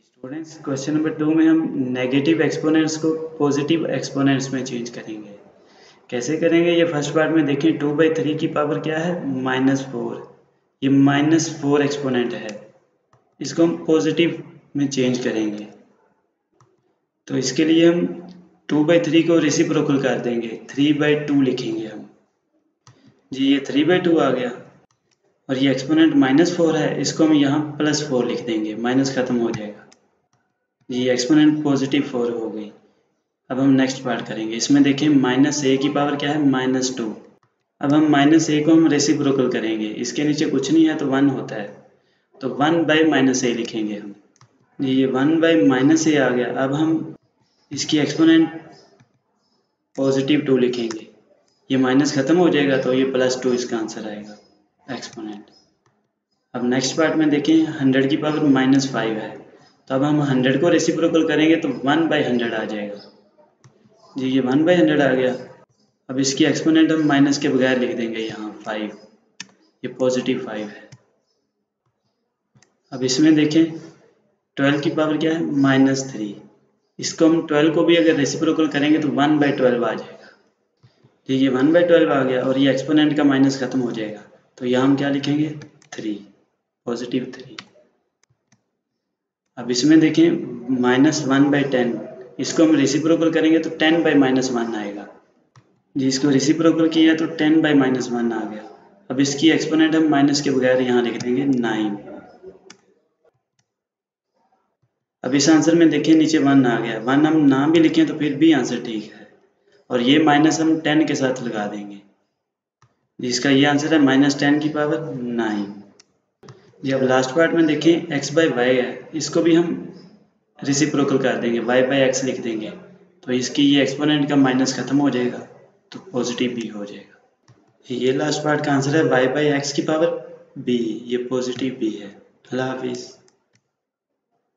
Students, question number 2 में हम negative exponents को पॉजिटिव एक्सपोनेंट्स में चेंज करेंगे। कैसे करेंगे? ये फर्स्ट पार्ट में देखें, 2/3 की पावर क्या है? -4। ये -4 एक्सपोनेंट है, इसको हम पॉजिटिव में चेंज करेंगे। तो इसके लिए हम 2/3 को रेसिप्रोकल कर देंगे, 3/2 लिखेंगे हम। जी, ये 3/2 आ गया। और ये एक्सपोनेंट -4 है, इसको हम यहाँ +4 लिख देंगे, माइनस खत्म हो जाएगा। ये एक्सपोनेंट पॉजिटिव 4 हो गई। अब हम नेक्स्ट पार्ट करेंगे। इसमें देखिए -a की पावर क्या है? -2। अब हम -a को हम रेसिप्रोकल करेंगे, इसके नीचे कुछ नहीं है तो 1 होता है, तो 1/-a लिखेंगे हम। ये 1/-a आ गया। अब हम इसकी एक्सपोनेंट पॉजिटिव 2 लिखेंगे, ये माइनस खत्म हो जाएगा तो ये +2 इसका आंसर आएगा एक्सपोनेंट। अब नेक्स्ट पार्ट में देखें, 100 की पावर -5 है, तो अब हम 100 को रेसिप्रोकल करेंगे तो 1/100 आ जाएगा। जी, ये 1/100 आ गया। अब इसकी एक्सपोनेंट हम माइनस के बगैर लिख देंगे यहाँ 5, ये पॉजिटिव 5 है। अब इसमें देखें 12 की पावर क्या है? -3। इसको हम 12 को भी अगर रेसिप्रोकल करेंगे तो 1/12 आ जाएगा। ठीक, ये 1/12 आ गया और ये एक्सपोनेंट का माइनस खत्म हो जाएगा, तो यहाँ हम क्या लिखेंगे? 3, पॉजिटिव 3। अब इसमें देखें -1/10, इसको हम रेसिप्रोकल करेंगे तो 10/-1 आएगा। जी, इसको रेसिप्रोकल किया तो 10/-1 आ गया। अब इसकी एक्सपोनेंट हम माइनस के बगैर यहाँ लिख देंगे 9। अब इस आंसर में देखिए नीचे 1 आ गया। 1 हम ना भी लिखें तो फिर भी आंसर ठीक है, और ये माइनस हम 10 के साथ लगा देंगे, जिसका ये आंसर है -10 की पावर 9। जी, अब लास्ट पार्ट में देखें x/y है, इसको भी हम रेसिप्रोकल कर देंगे, y/x लिख देंगे, तो इसकी ये एक्सपोनेंट का माइनस खत्म हो जाएगा तो पॉजिटिव भी हो जाएगा। ये लास्ट पार्ट का आंसर है y/x की पावर b, ये पॉजिटिव b है। अल्लाह हाफिज़।